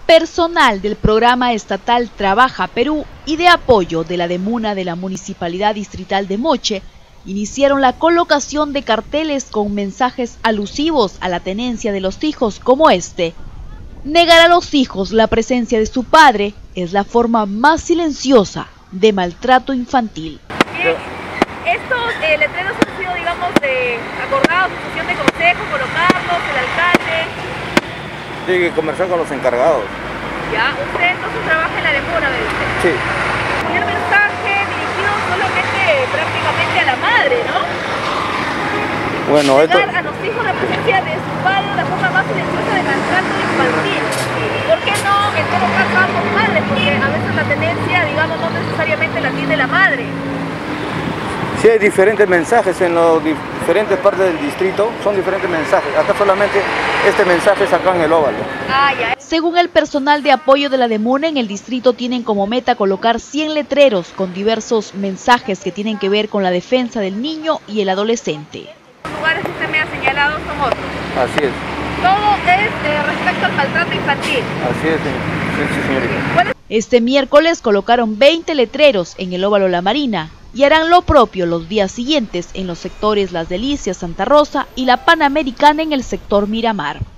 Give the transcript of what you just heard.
Personal del programa estatal Trabaja Perú y de apoyo de la DEMUNA de la Municipalidad Distrital de Moche iniciaron la colocación de carteles con mensajes alusivos a la tenencia de los hijos como este. Negar a los hijos la presencia de su padre es la forma más silenciosa de maltrato infantil. Estos letreros han sido, digamos, acordados en sesión de consejo, colocarlos, el alcalde. Tiene que conversar con los encargados. Ya, usted entonces trabaja en la DEMUNA, ¿ve usted? Sí. Y el mensaje dirigido solamente prácticamente a la madre, ¿no? Bueno, negar a los hijos la presencia de su padre, la forma más silenciosa de maltrato infantil. ¿Por qué no, en todo caso, ambos padres? Porque a veces la tenencia, digamos, no necesariamente la tiene la madre. Sí, hay diferentes mensajes en las diferentes partes del distrito, son diferentes mensajes. Acá solamente este mensaje es acá en el óvalo. Según el personal de apoyo de la DEMUNA, en el distrito tienen como meta colocar 100 letreros con diversos mensajes que tienen que ver con la defensa del niño y el adolescente. Los lugares que usted me ha señalado son otros. Así es. Todo es respecto al maltrato infantil. Así es, sí, señorita. Este miércoles colocaron 20 letreros en el óvalo La Marina y harán lo propio los días siguientes en los sectores Las Delicias, Santa Rosa y la Panamericana en el sector Miramar.